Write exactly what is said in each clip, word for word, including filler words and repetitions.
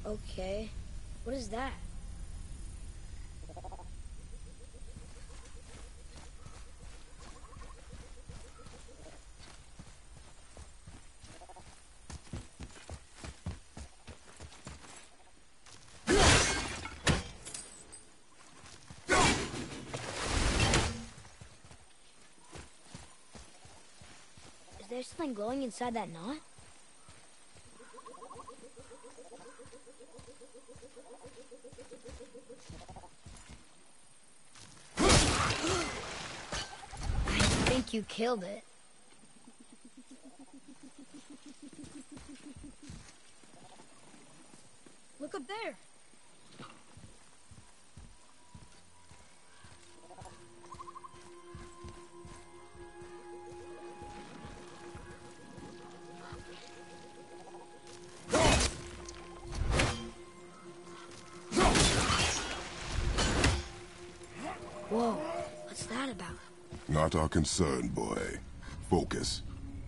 Okay. What is that? Is there something glowing inside that knot? I think you killed it. Look up there. Whoa, what's that about? Not our concern, boy. Focus.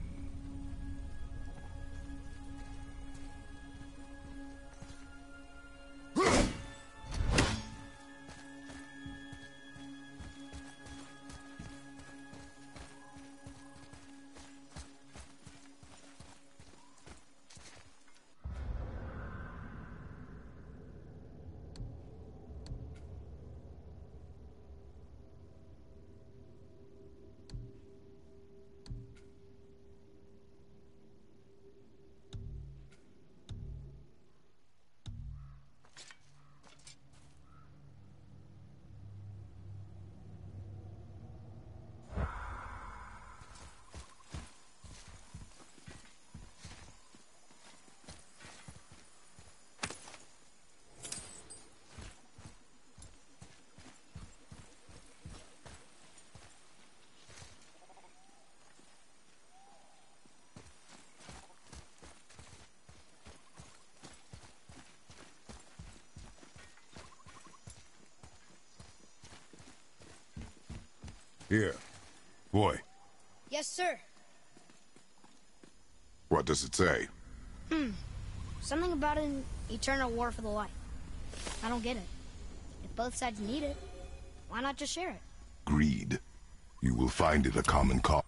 Here. Boy. Yes, sir. What does it say? Hmm. Something about an eternal war for the light. I don't get it. If both sides need it, why not just share it? Greed. You will find it a common cause.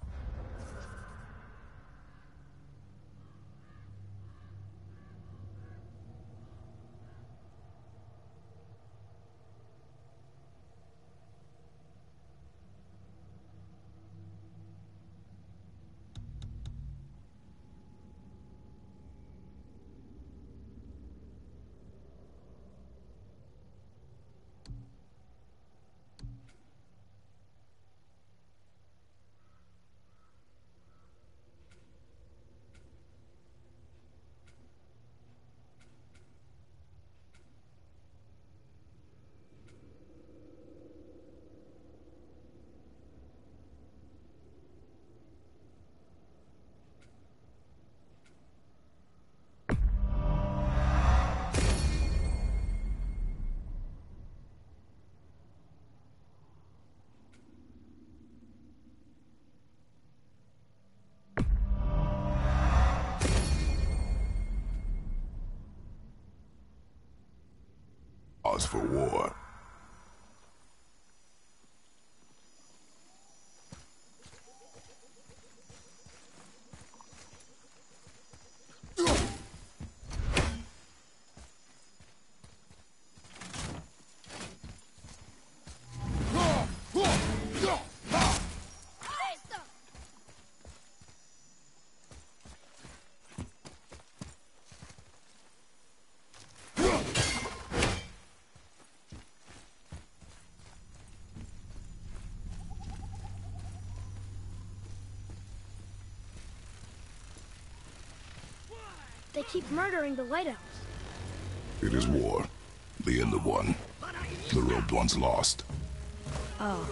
Cause for war. They keep murdering the lighthouse. It is war. The end of one. The robed one's lost. Oh.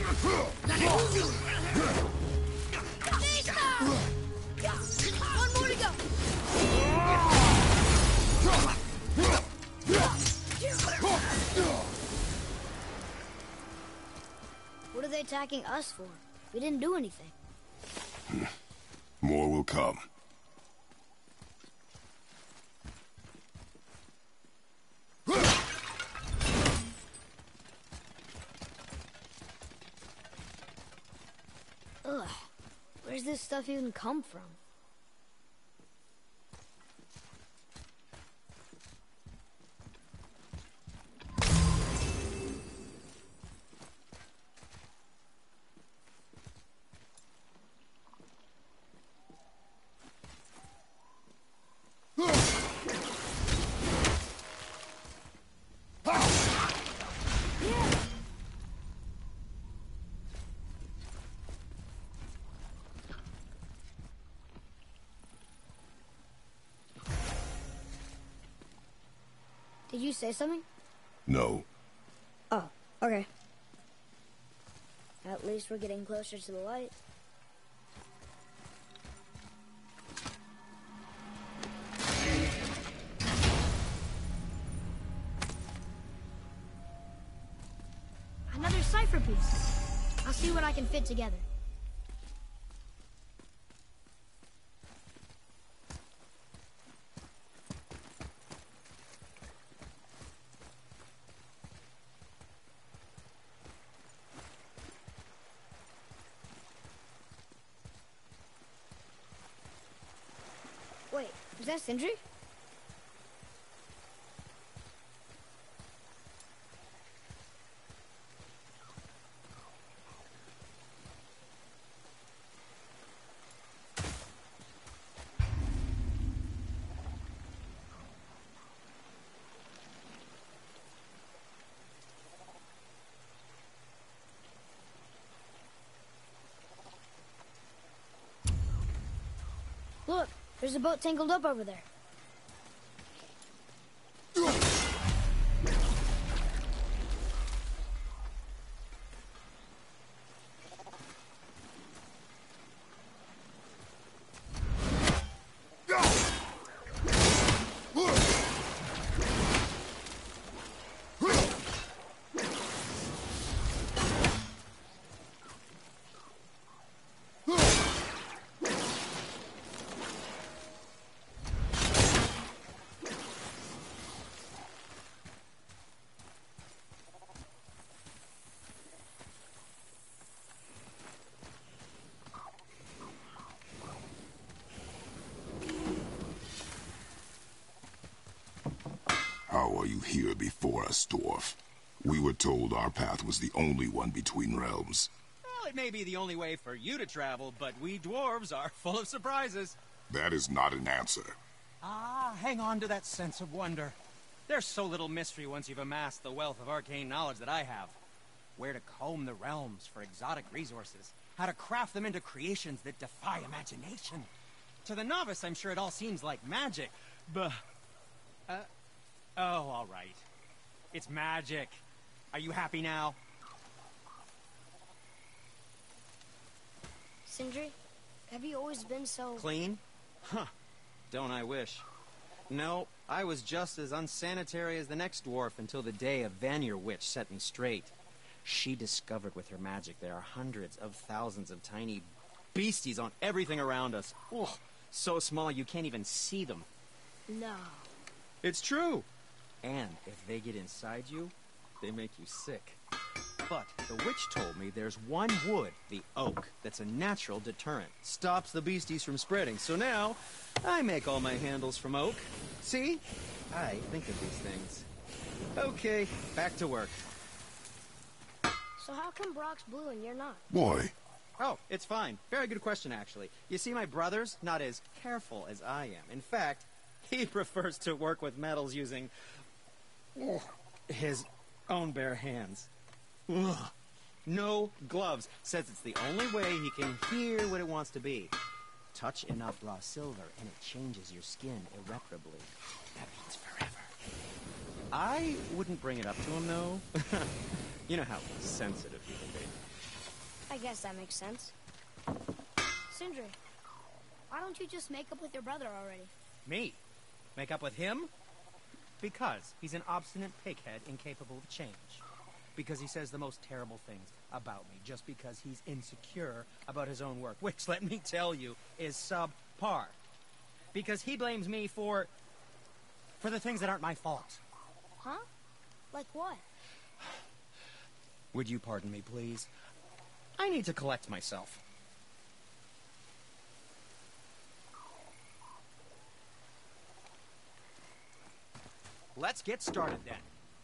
One more to go! What are they attacking us for? We didn't do anything. More will come. Ugh. Where's this stuff even come from? Did you say something? No. Oh, okay. At least we're getting closer to the light. Another cipher piece. I'll see what I can fit together. Wait, is that Sindri? Look, there's a boat tangled up over there. How are you here before us, dwarf? We were told our path was the only one between realms. Well, it may be the only way for you to travel, but we dwarves are full of surprises. That is not an answer. Ah, hang on to that sense of wonder. There's so little mystery once you've amassed the wealth of arcane knowledge that I have. Where to comb the realms for exotic resources. How to craft them into creations that defy imagination. To the novice, I'm sure it all seems like magic, but... Uh, oh, all right. It's magic. Are you happy now? Sindri, have you always been so... Clean? Huh. Don't I wish. No, I was just as unsanitary as the next dwarf until the day a Vanir witch set me straight. She discovered with her magic there are hundreds of thousands of tiny beasties on everything around us. Oh, so small you can't even see them. No. It's true. And if they get inside you, they make you sick. But the witch told me there's one wood, the oak, that's a natural deterrent. Stops the beasties from spreading. So now, I make all my handles from oak. See? I think of these things. Okay, back to work. So how come Brock's blue and you're not? Boy. Oh, it's fine. Very good question, actually. You see, my brother's not as careful as I am. In fact, he prefers to work with metals using his own bare hands. Ugh. No gloves. Says it's the only way he can hear what it wants to be. Touch enough raw silver and it changes your skin irreparably. That means forever. I wouldn't bring it up to him, though. You know how sensitive he can be. I guess that makes sense. Sindri, why don't you just make up with your brother already? Me? Make up with him? Because he's an obstinate pighead incapable of change. Because he says the most terrible things about me just because he's insecure about his own work, which, let me tell you, is subpar. Because he blames me for... for the things that aren't my fault. Huh? Like what? Would you pardon me, please? I need to collect myself. Let's get started then.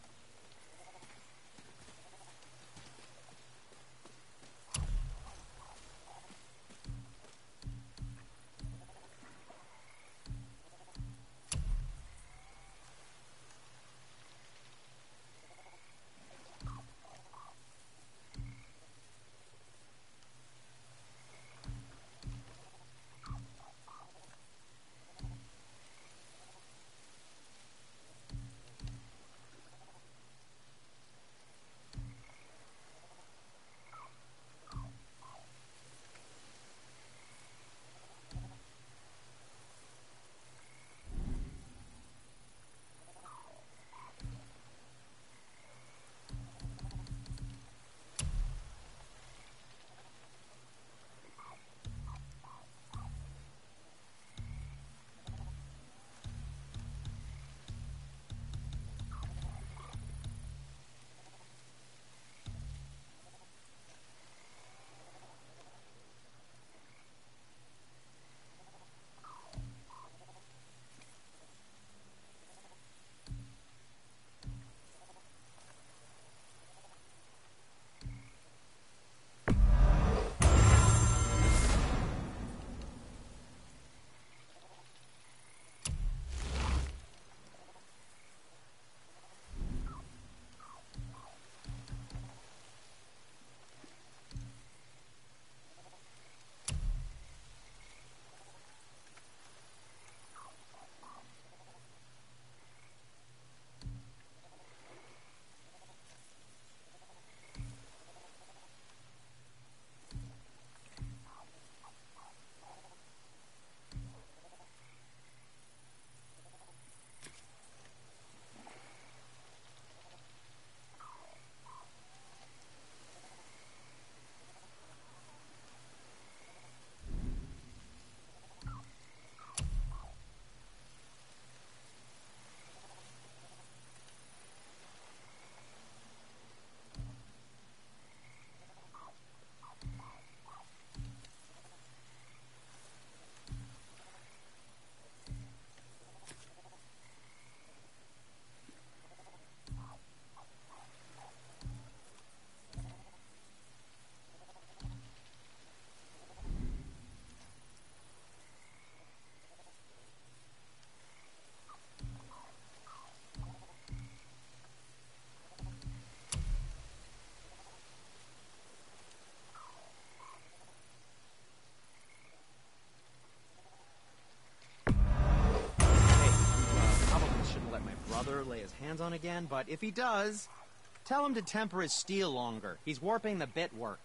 Lay his hands on again, but if he does, tell him to temper his steel longer. He's warping the bit work.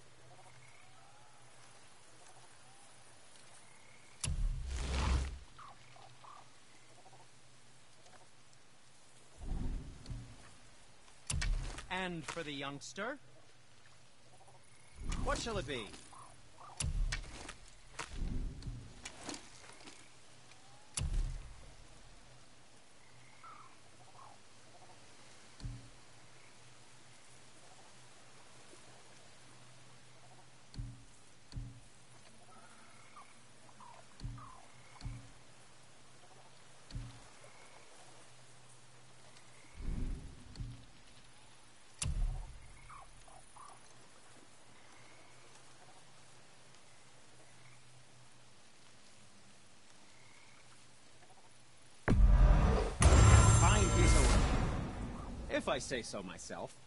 And for the youngster, what shall it be? If I say so myself.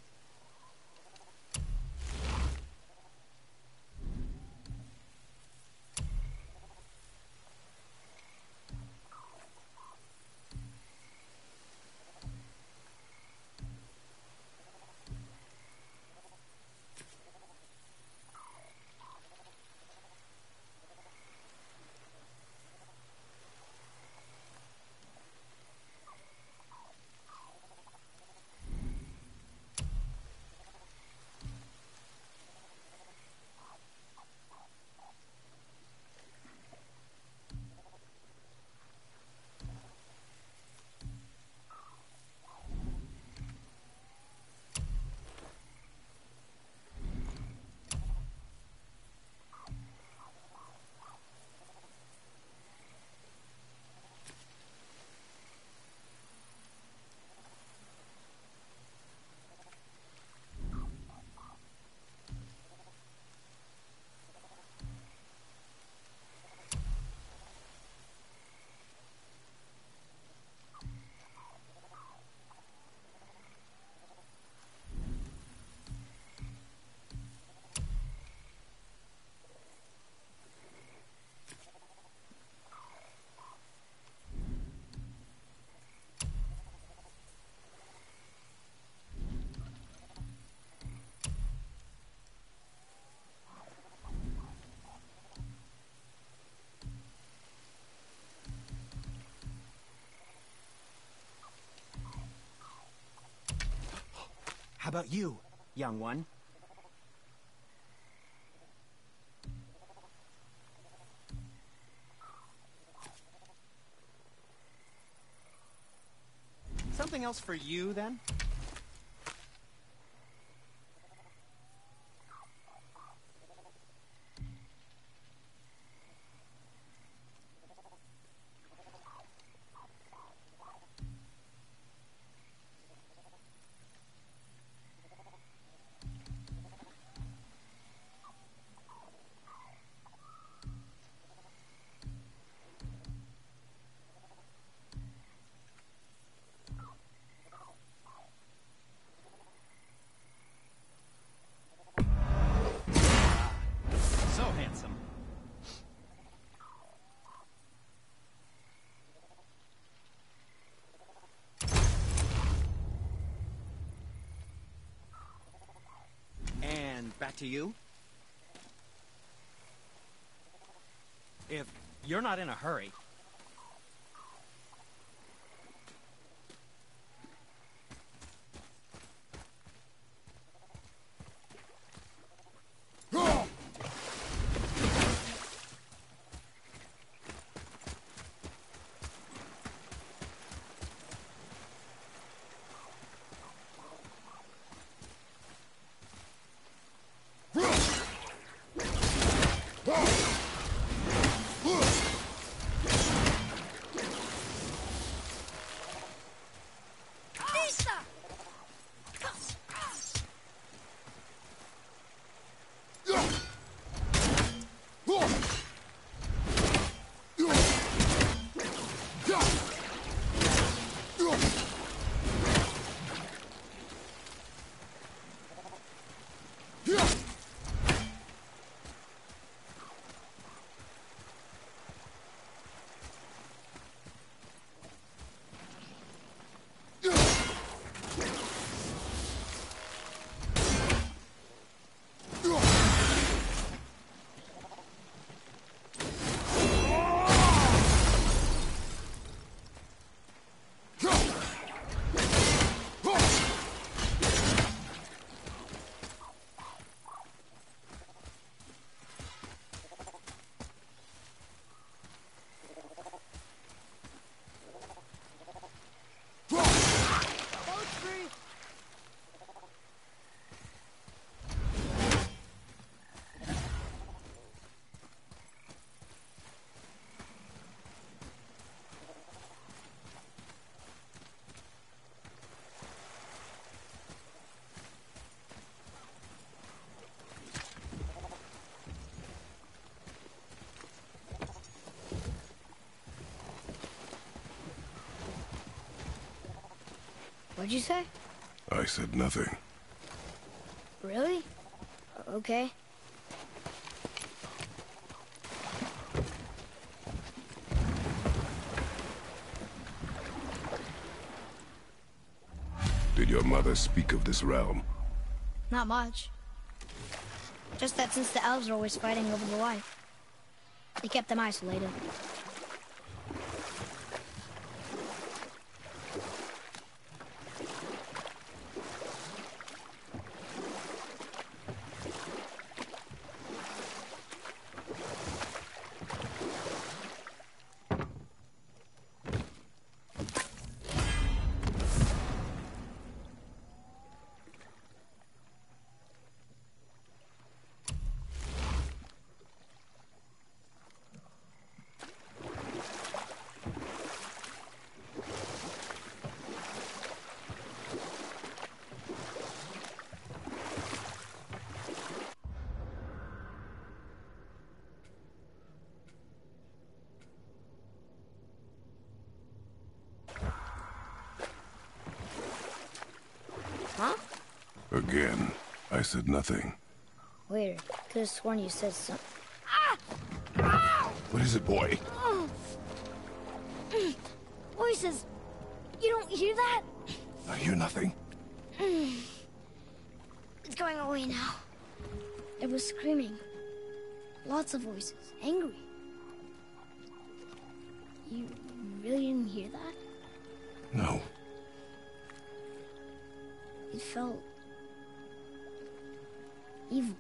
How about you, young one? Something else for you, then? So handsome. And back to you. If you're not in a hurry. What'd you say? I said nothing. Really? Okay. Did your mother speak of this realm? Not much. Just that since the elves are always fighting over the light, they kept them isolated. Huh? Again, I said nothing. Weird. Could have sworn you said something. What is it, boy? Oh. Voices. You don't hear that? I hear nothing. It's going away now. It was screaming. Lots of voices. Angry. You really didn't hear that? No. It felt evil.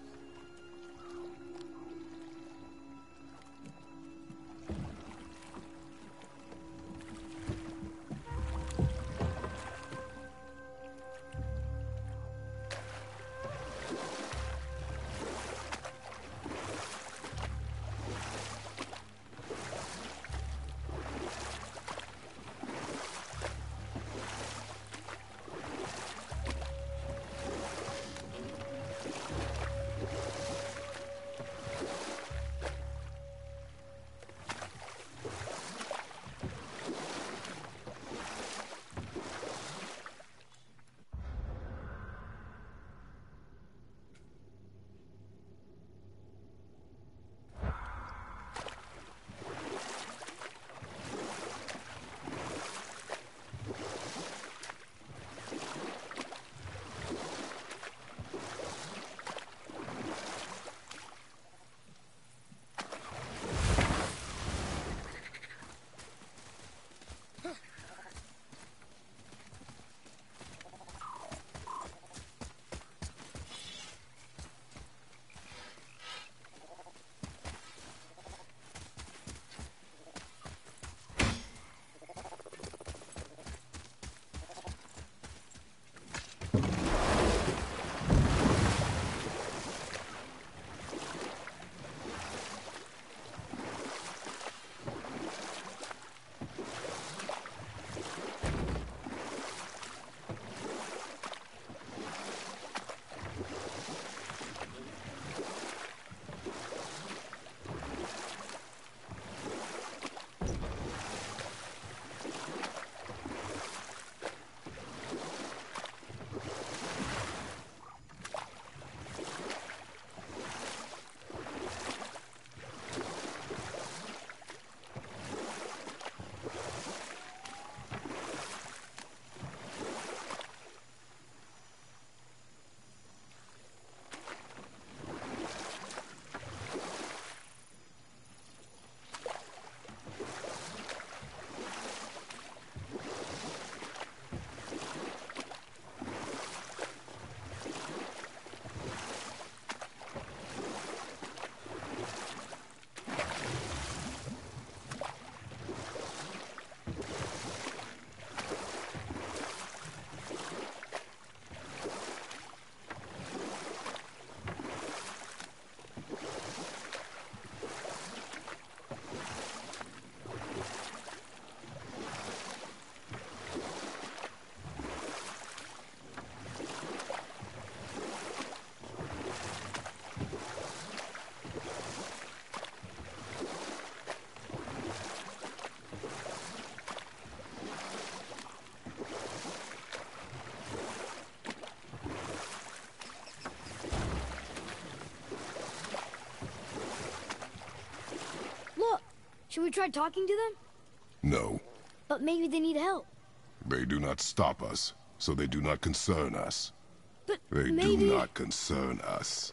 Should we try talking to them? No. But maybe they need help. They do not stop us, so they do not concern us. But They maybe... do not concern us.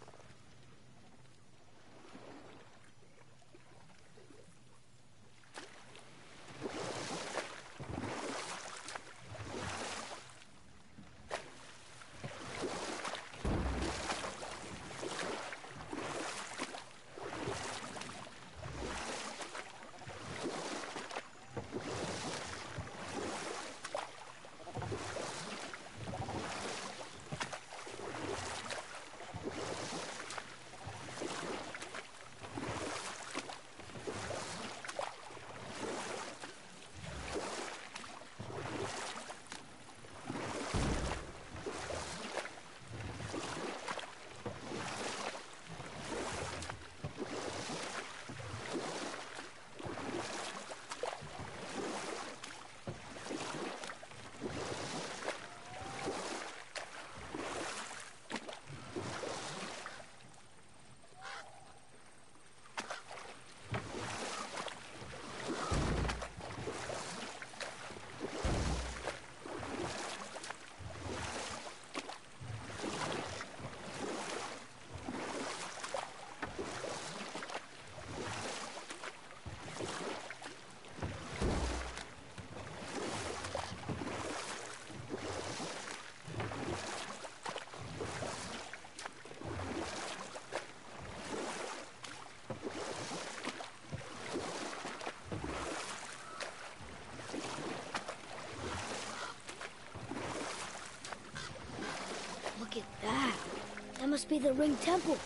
must be the Ring Temple.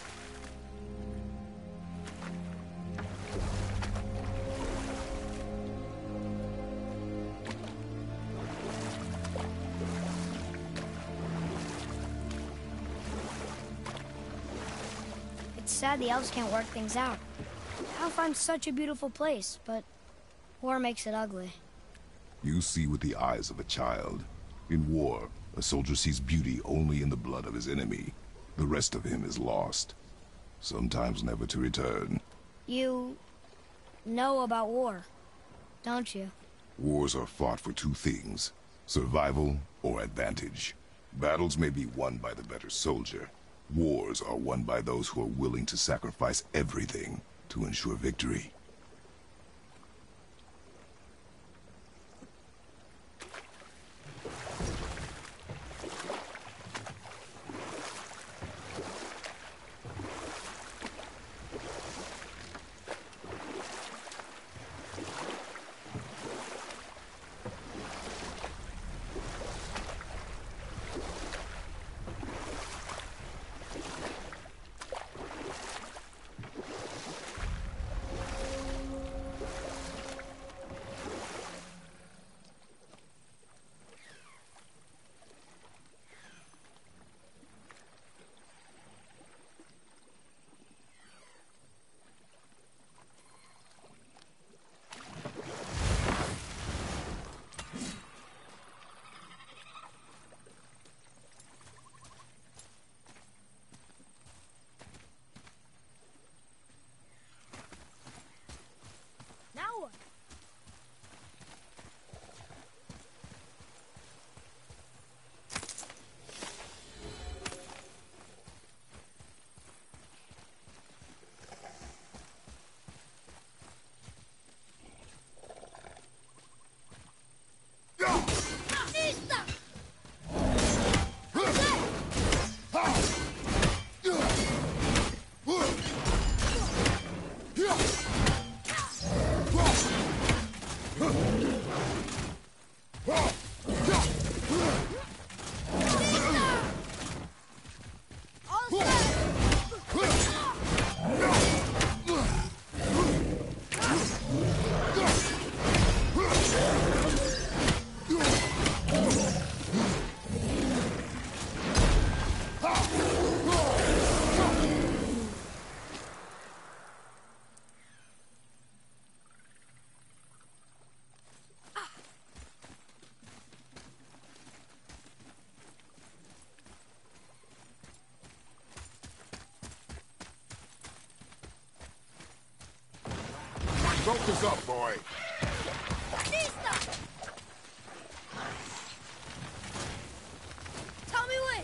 It's sad the elves can't work things out. Alfheim's such a beautiful place, but war makes it ugly. You see with the eyes of a child. In war, a soldier sees beauty only in the blood of his enemy. The rest of him is lost, sometimes never to return. You know about war, don't you? Wars are fought for two things, survival or advantage. Battles may be won by the better soldier. Wars are won by those who are willing to sacrifice everything to ensure victory. Focus up, boy. Tell me when.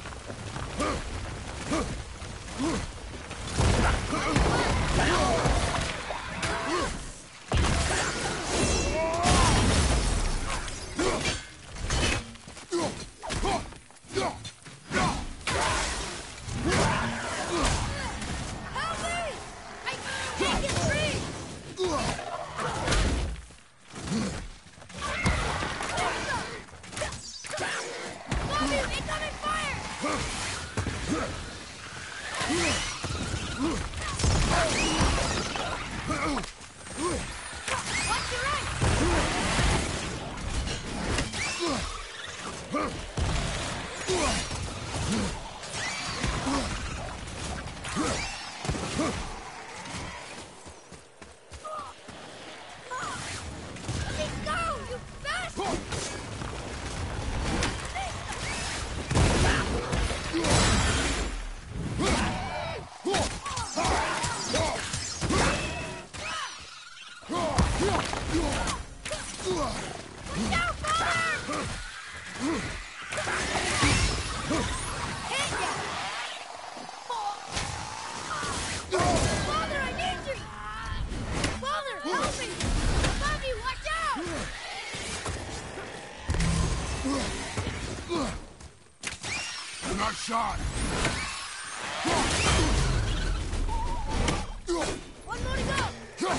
Shot. One more to go.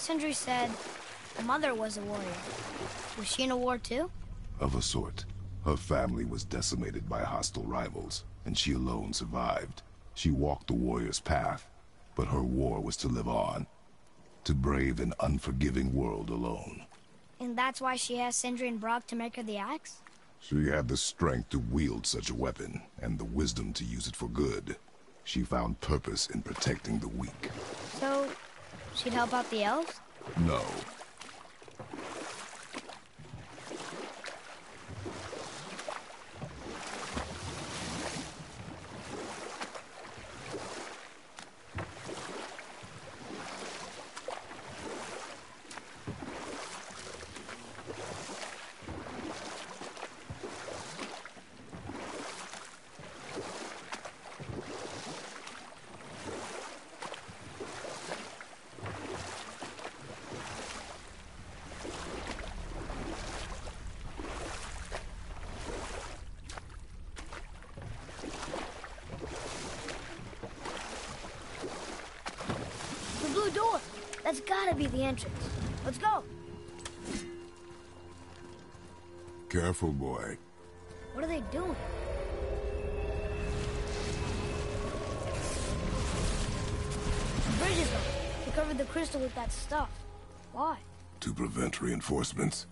Sindri said Mother was a warrior. Was she in a war too? Of a sort. Her family was decimated by hostile rivals, and she alone survived. She walked the warrior's path, but her war was to live on. To brave an unforgiving world alone. And that's why she asked Sindri and Brok to make her the axe? She had the strength to wield such a weapon, and the wisdom to use it for good. She found purpose in protecting the weak. So, she'd help out the elves? No. Door. That's gotta be the entrance. Let's go. Careful, boy. What are they doing? The bridge is up. They covered the crystal with that stuff. Why? To prevent reinforcements.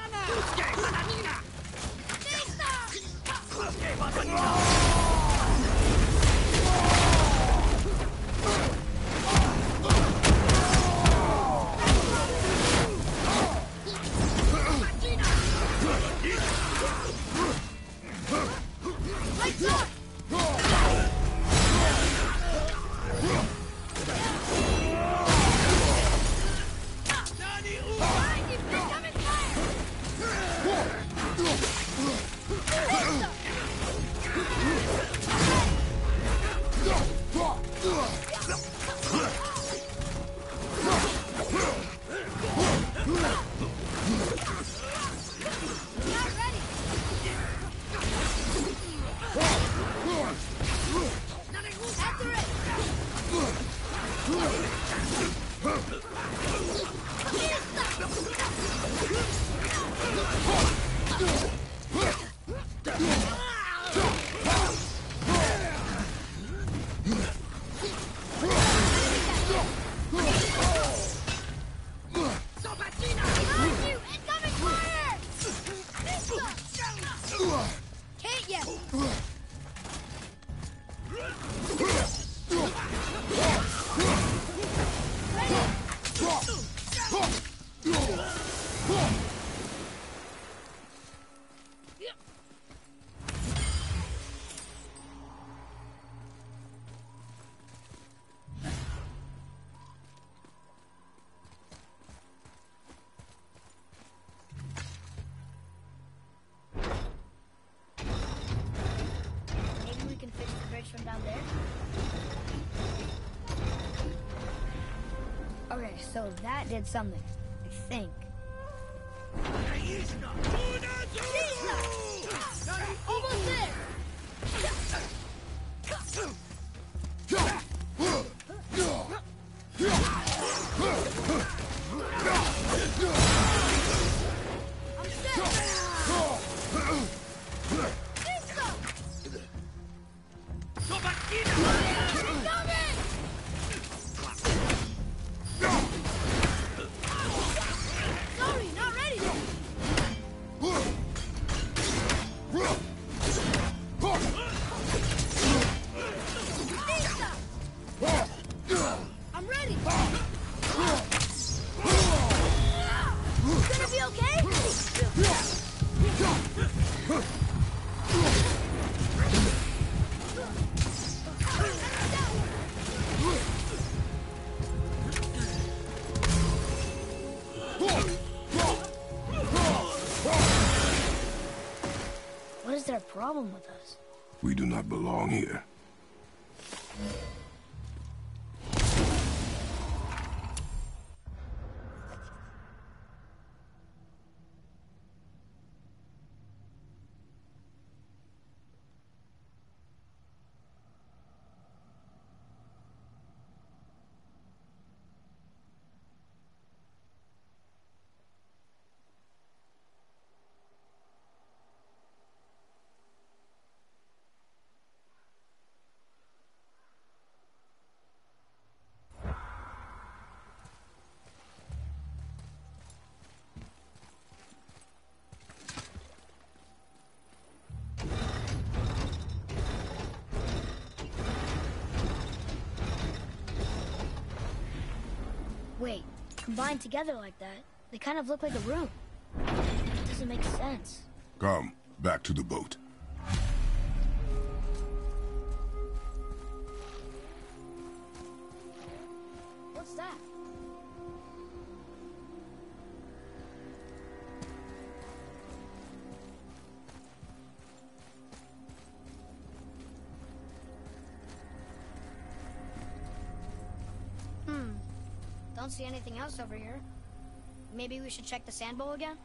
From down there? Okay, so that did something, I think. Almost there! What is their problem with us? We do not belong here. Wait, combined together like that, they kind of look like a room. It doesn't make sense. Come, back to the boat. What's that? Hmm. Don't see anything else over here. Maybe we should check the sand bowl again?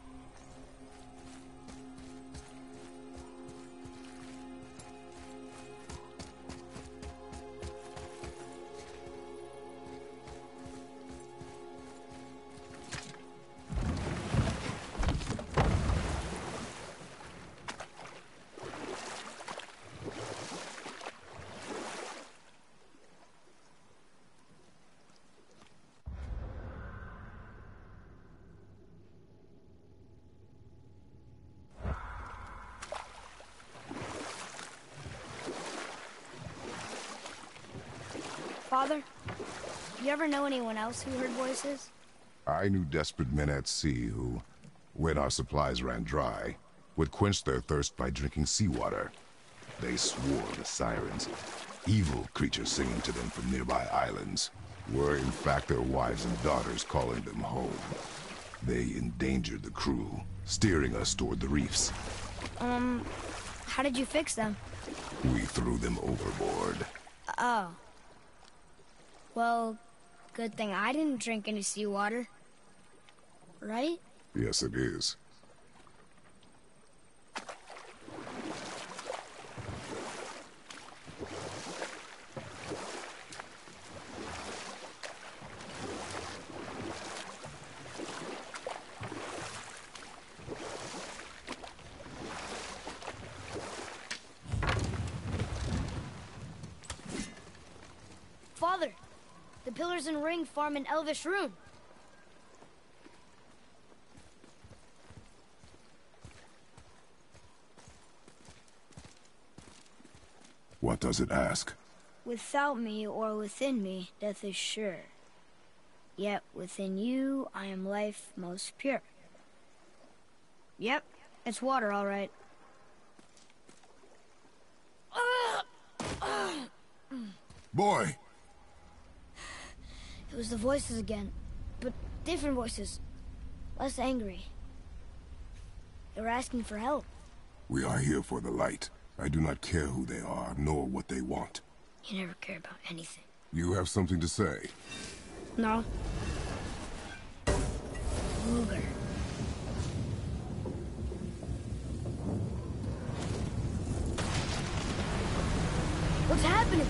Father, you ever know anyone else who heard voices? I knew desperate men at sea who, when our supplies ran dry, would quench their thirst by drinking seawater. They swore the sirens, evil creatures singing to them from nearby islands, were in fact their wives and daughters calling them home. They endangered the crew, steering us toward the reefs. Um, how did you fix them? We threw them overboard. Oh. Well, good thing I didn't drink any seawater. Right? Yes, it is. Father, the pillars and ring form an elvish rune. What does it ask? Without me or within me, death is sure. Yet within you, I am life most pure. Yep, it's water, all right. Boy! It was the voices again, but different voices. Less angry. They were asking for help. We are here for the light. I do not care who they are, nor what they want. You never care about anything. You have something to say? No. Luger. What's happening?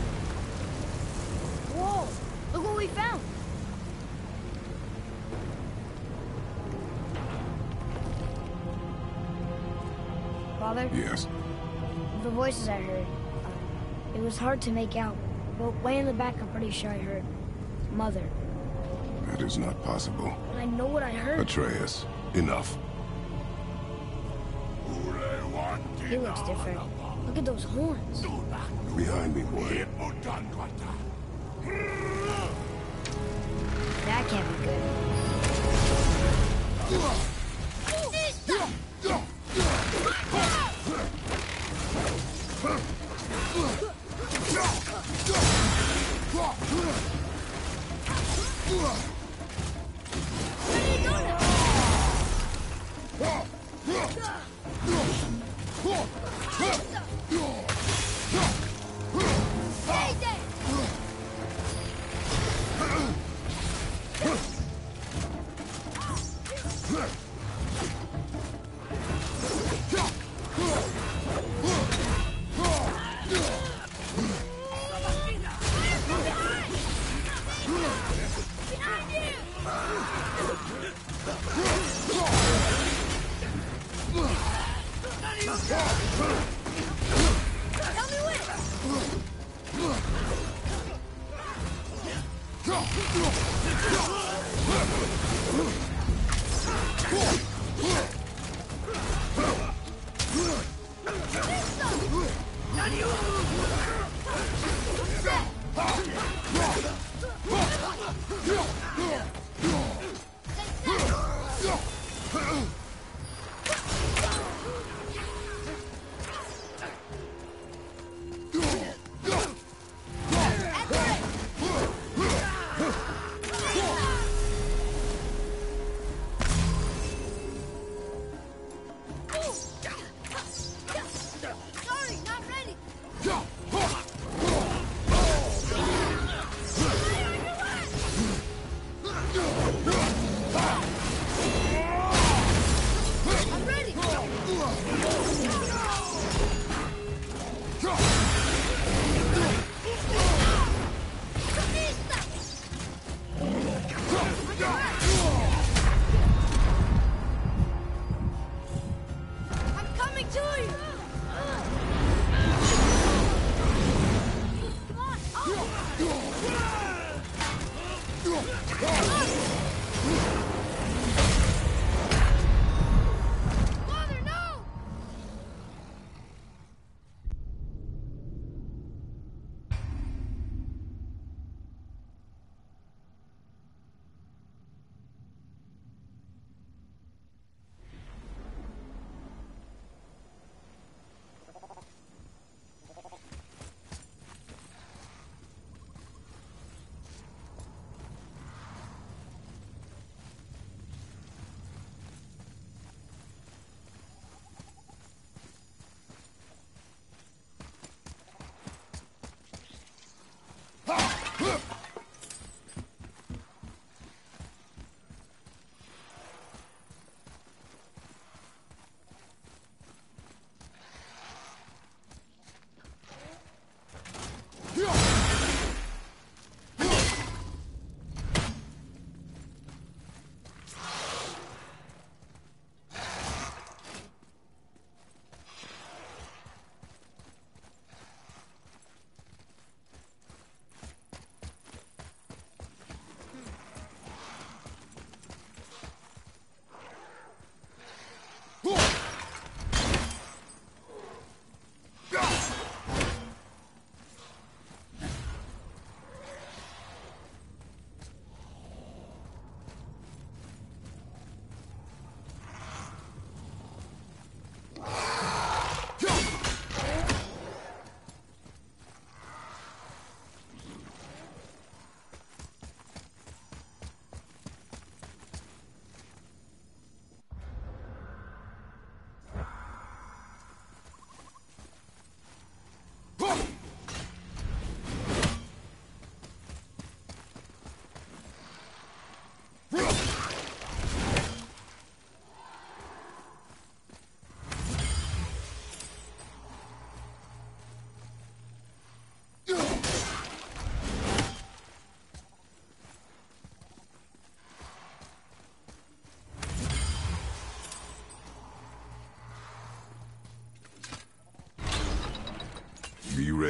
Whoa! Look what we found! Father? Yes. The voices I heard, uh, it was hard to make out, but way in the back I'm pretty sure I heard Mother. That is not possible. I know what I heard. Atreus, enough. He looks different. Look at those horns. Behind me, boy. That can't be good.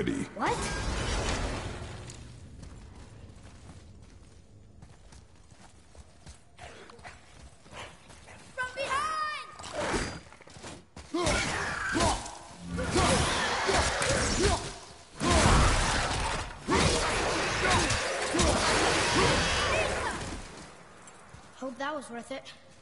ready. What? From behind! Hope that was worth it.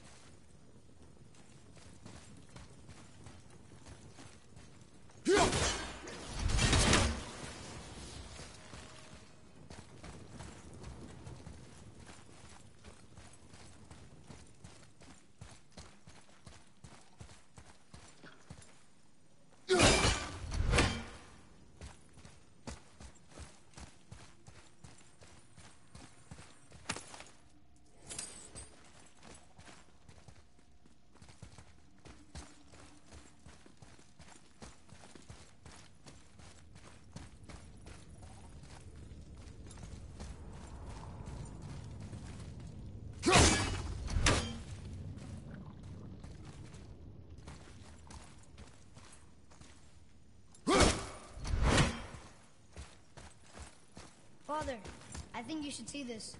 Father, I think you should see this.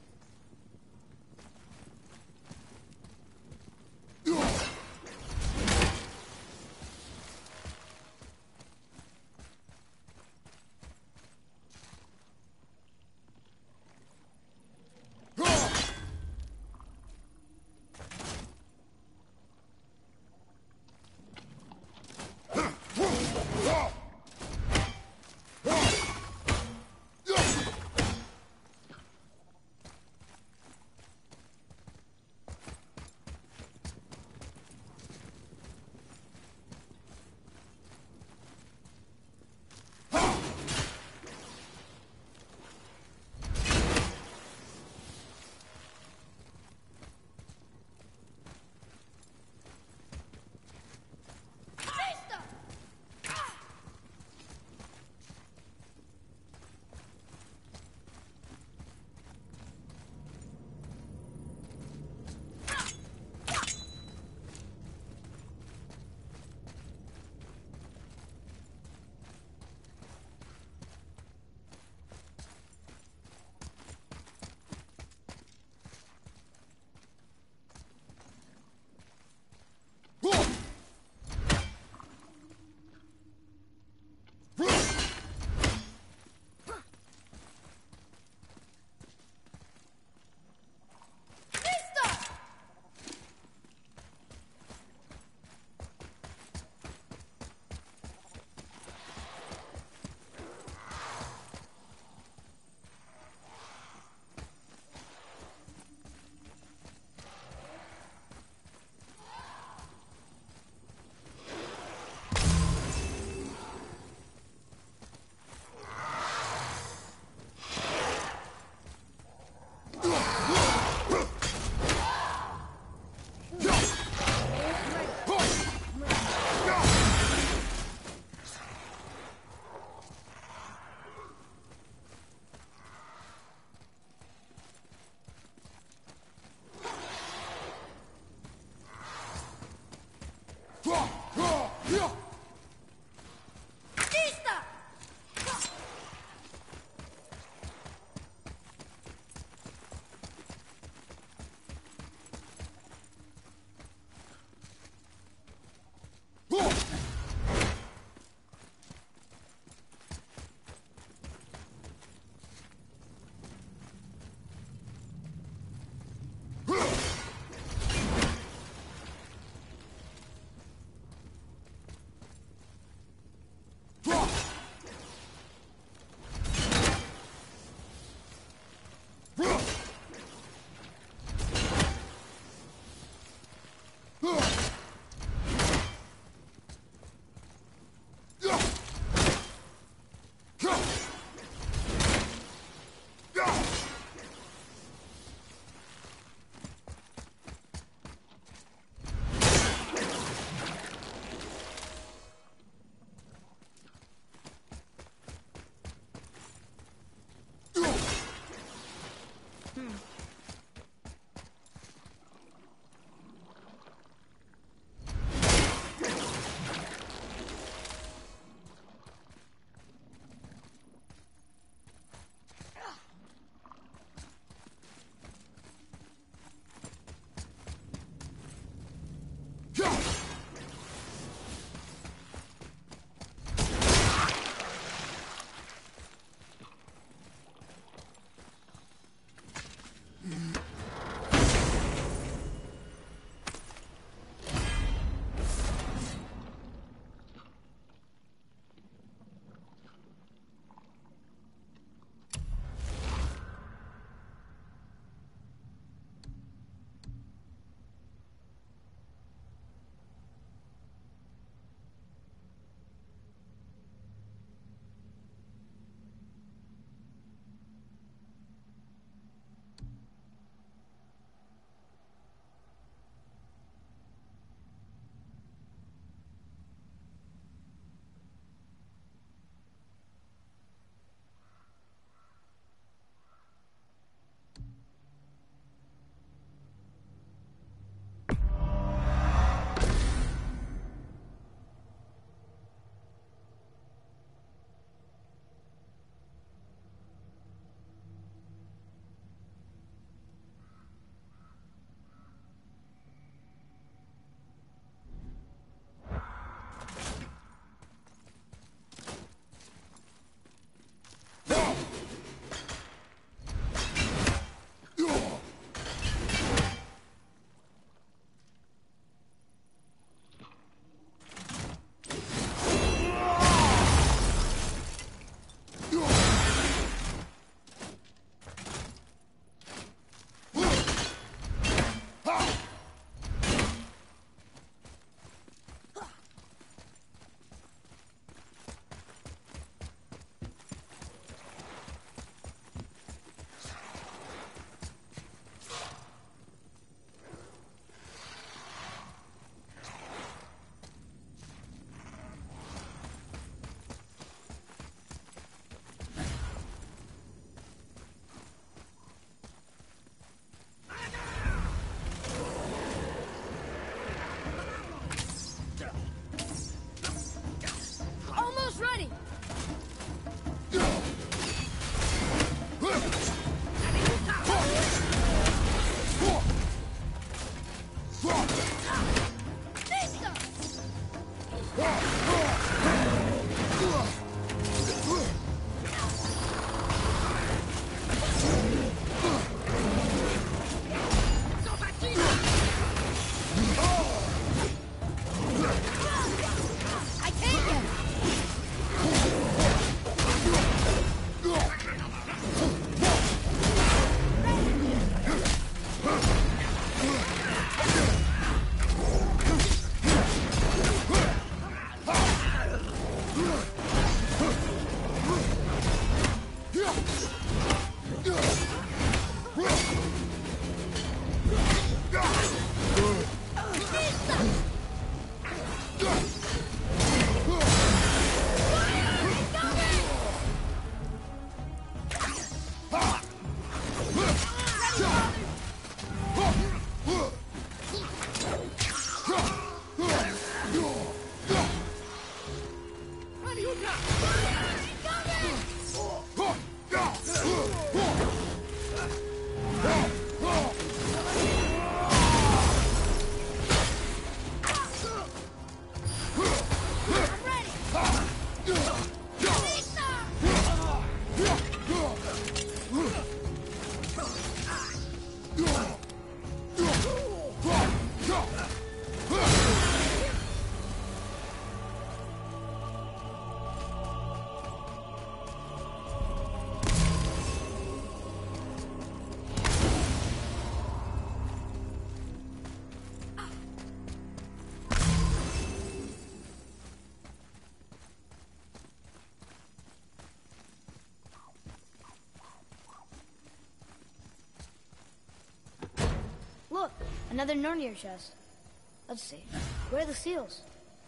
Another Nornir chest. Let's see. Where are the seals?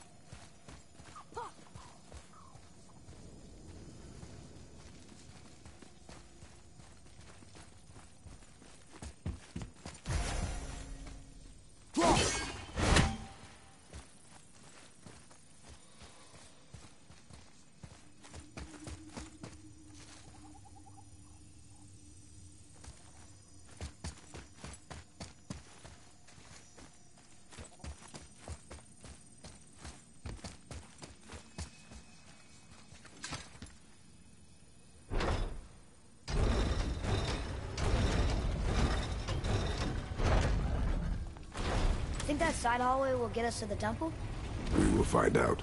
Think that side hallway will get us to the temple? We will find out.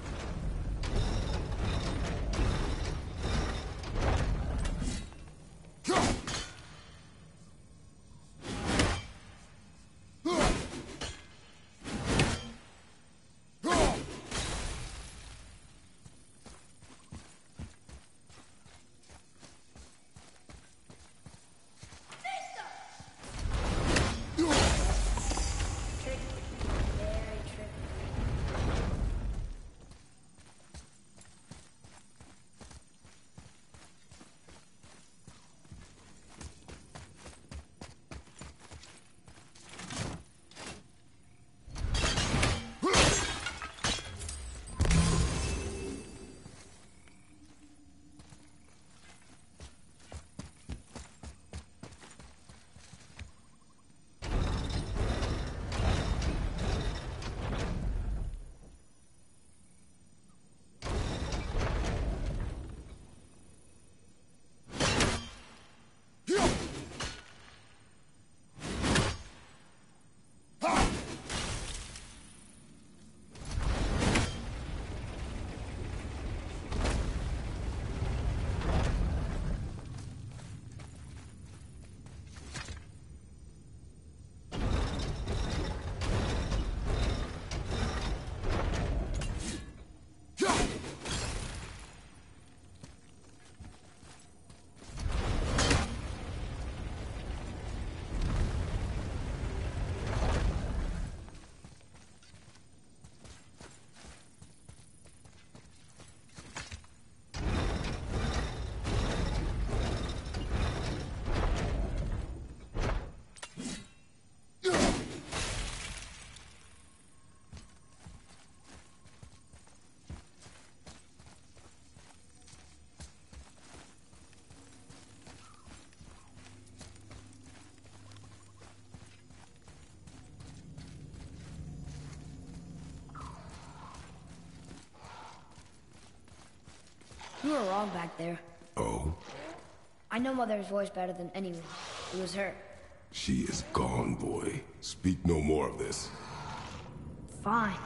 You were wrong back there. Oh? I know Mother's voice better than anyone. It was her. She is gone, boy. Speak no more of this. Fine.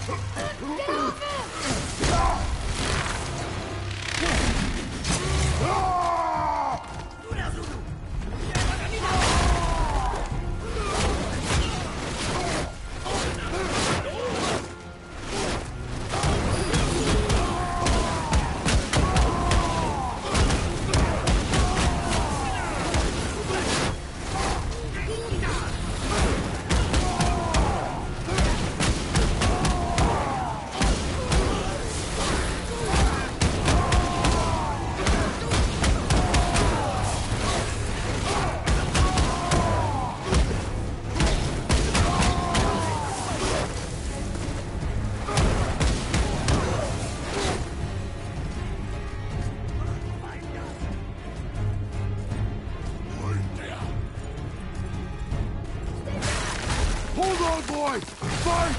Hold on, boy! Fight!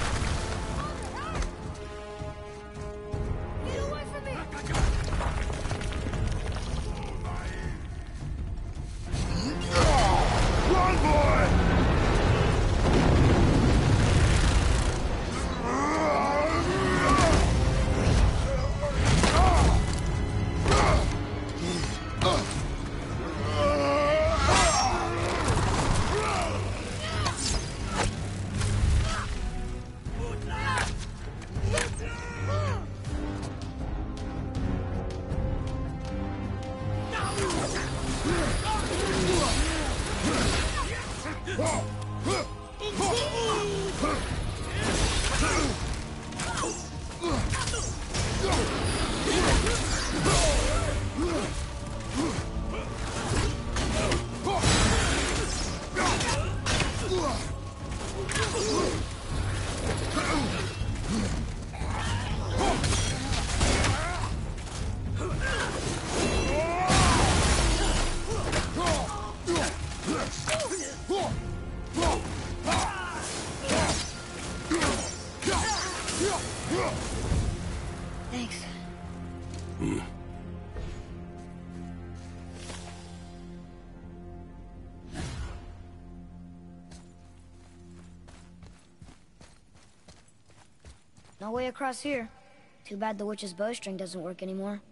Get away from me! Run, boy! Thanks. No way across here. Too bad the witch's bowstring doesn't work anymore.